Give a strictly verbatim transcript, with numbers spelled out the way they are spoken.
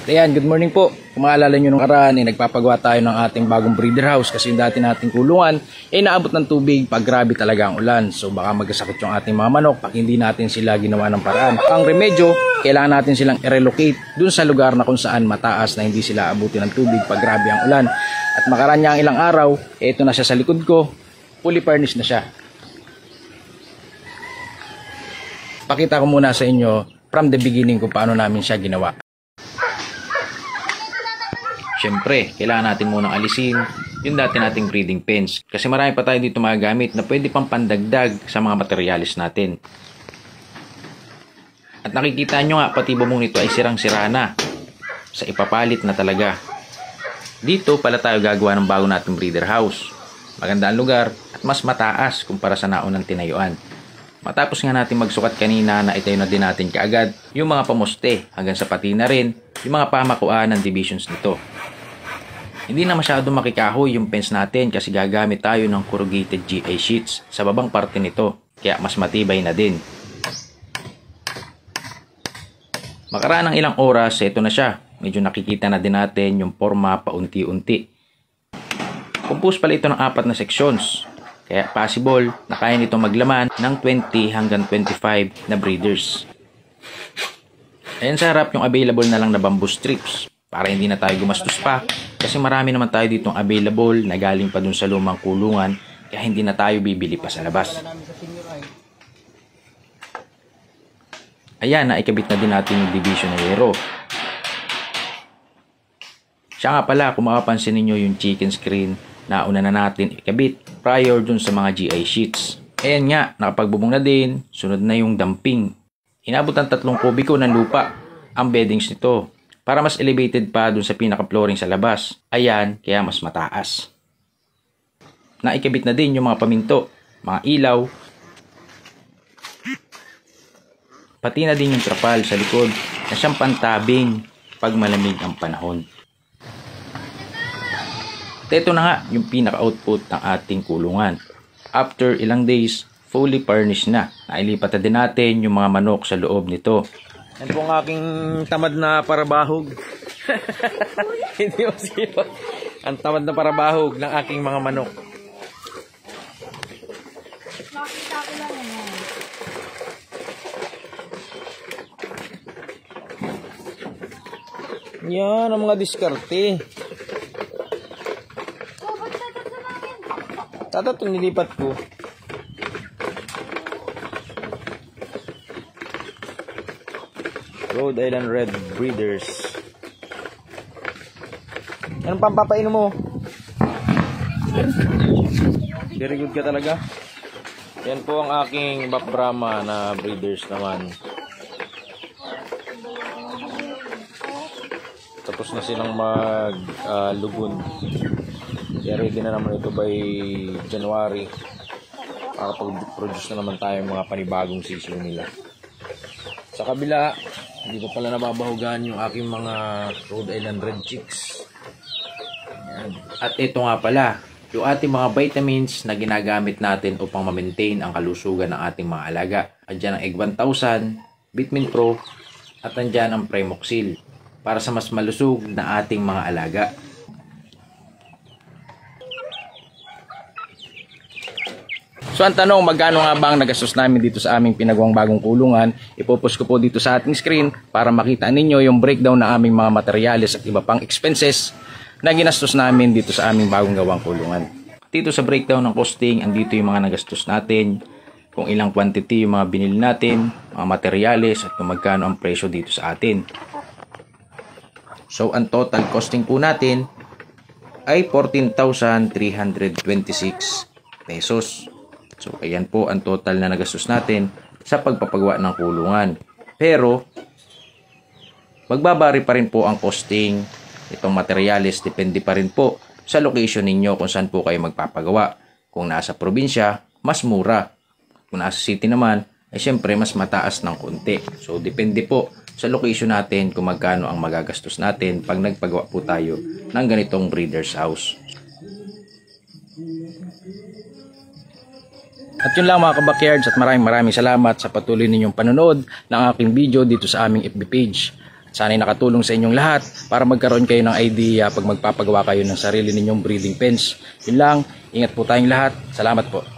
Ayan, good morning po. Kung maalala nyo nung karaan, eh, nagpapagawa tayo ng ating bagong breeder house kasi yung dati nating kulungan ay eh, naabot ng tubig pag grabe talaga ang ulan. So baka magkasakit yung ating mga manok pag hindi natin sila ginawa ng paraan. Ang remedyo, kailangan natin silang i-relocate dun sa lugar na kung saan mataas na hindi sila abutin ng tubig pag grabe ang ulan. At makaraan niya ang ilang araw, eh, ito na siya sa likod ko, fully furnished na siya. Pakita ko muna sa inyo from the beginning kung paano namin siya ginawa. Siyempre, kailangan natin munang alisin yung dati nating breeding pens. Kasi marami pa tayo dito magagamit na pwede pang pandagdag sa mga materialis natin. At nakikita nyo nga, pati bumong nito ay sirang-sira na. Sa ipapalit na talaga. Dito pala tayo gagawa ng bago nating breeder house. Maganda ang lugar at mas mataas kumpara sa naunang tinayuan. Matapos nga natin magsukat kanina na itayo na din natin kaagad yung mga pamuste hanggang sa pati na rin yung mga pamakuan ng divisions nito. Hindi na masyado makikahoy yung fence natin kasi gagamit tayo ng corrugated G A sheets sa babang parte nito kaya mas matibay na din. Makaraan ng ilang oras, ito na siya. Medyo nakikita na din natin yung forma paunti-unti. Compose pala ito ng apat na sections. Kaya possible na kaya nito maglaman ng twenty hanggang twenty-five na breeders. Ayan sa harap yung available na lang na bamboo strips para hindi na tayo gumastos pa kasi marami naman tayo ditong available na galing pa dun sa lumang kulungan kaya hindi na tayo bibili pa sa labas. Ayan, naikabit na din natin yung division na yero. Siya nga pala, kung makapansin ninyo yung chicken screen na una na natin ikabit prior dun sa mga G I sheets. Ayan nga, nakapagbubong na din, sunod na yung dumping. Inabot ng tatlong kubiko ng lupa ang beddings nito para mas elevated pa dun sa pinaka-flooring sa labas. Ayan, kaya mas mataas. Naikabit na din yung mga paminto, mga ilaw, pati na din yung trapal sa likod na siyang pantabing pag malamig ang panahon. At ito na nga yung pinaka-output ng ating kulungan. After ilang days, fully furnished na. Nailipat na din natin yung mga manok sa loob nito. Yan po ang aking tamad na parabahog. Hindi mo siya. Ang tamad na parabahog ng aking mga manok. Nakita ko lang yan. Yan ang mga diskarte. Tata itong nilipat ko. Rhode Island Red Breeders. Anong pampapainom mo? Very good ka talaga. Yan po ang aking Buff Brahma na breeders naman. Tapos na silang mag uh, lugun. Kaya ready na naman ito by January. Makapag-produce na naman tayo mga panibagong sisiyo nila. Sa kabila, hindi pa pala nababahugan yung aking mga Rhode Island Red Chicks. Ayan. At ito nga pala, yung ating mga vitamins na ginagamit natin upang ma-maintain ang kalusugan ng ating mga alaga. Andyan ang Egg one thousand, Vitamin Pro, at andyan ang Premoxil para sa mas malusog na ating mga alaga. So ang tanong, magkano nga ba ang nagastos namin dito sa aming pinagawang bagong kulungan? Ipopost ko po dito sa ating screen para makita ninyo yung breakdown ng aming mga materyales at iba pang expenses na ginastos namin dito sa aming bagong gawang kulungan. Dito sa breakdown ng costing, andito yung mga nagastos natin, kung ilang quantity yung mga binili natin, mga materyales at kung magkano ang presyo dito sa atin. So ang total costing po natin ay fourteen thousand three hundred twenty-six pesos. So, ayan po ang total na nagastos natin sa pagpapagawa ng kulungan. Pero, magbabari pa rin po ang costing itong materyales. Depende pa rin po sa location ninyo kung saan po kayo magpapagawa. Kung nasa probinsya, mas mura. Kung nasa city naman, ay syempre mas mataas ng konti. So, depende po sa location natin kung magkano ang magagastos natin pag nagpagawa po tayo ng ganitong breeder's house. At yun lang mga kabakyards, at maraming maraming salamat sa patuloy ninyong panonood ng aking video dito sa aming F B page. Sana'y nakatulong sa inyong lahat para magkaroon kayo ng idea pag magpapagawa kayo ng sarili ninyong breeding pens. Yun lang, ingat po tayong lahat. Salamat po.